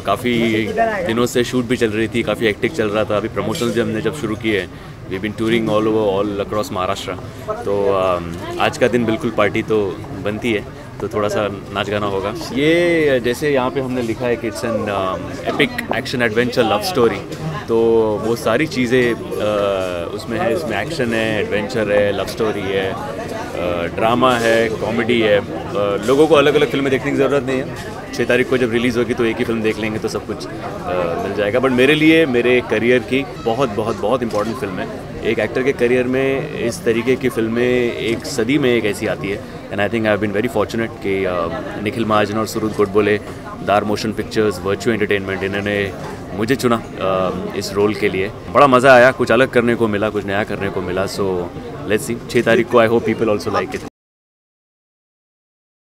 काफ़ी दिनों से शूट भी चल रही थी, काफ़ी हेक्टिक चल रहा था। अभी प्रमोशंस भी हमने जब शुरू किए हैं, we been touring all across Maharashtra. तो आज का दिन बिल्कुल पार्टी तो बनती है, तो थोड़ा सा नाच गाना होगा। ये जैसे यहाँ पे हमने लिखा है कि it's an epic action adventure love story, तो वो सारी चीज़ें उसमें है। इसमें एक्शन है, एडवेंचर है, लव स्टोरी है, ड्रामा है, कॉमेडी है। लोगों को अलग अलग फिल्में देखने की ज़रूरत नहीं है। 6 तारीख को जब रिलीज़ होगी तो एक ही फिल्म देख लेंगे तो सब कुछ मिल जाएगा। बट मेरे लिए, मेरे करियर की बहुत बहुत बहुत इंपॉर्टेंट फिल्म है। एक एक्टर के करियर में इस तरीके की फिल्में एक सदी में एक ऐसी आती है। And I think I have been very fortunate कि निखिल महाजन और सुरुद गोडबोले, दार मोशन पिक्चर्स, वर्चुअल एंटरटेनमेंट, इन्होंने मुझे चुना इस रोल के लिए। बड़ा मज़ा आया, कुछ अलग करने को मिला, कुछ नया करने को मिला। सो लेट्स सी, 6 तारीख को I hope people also like it.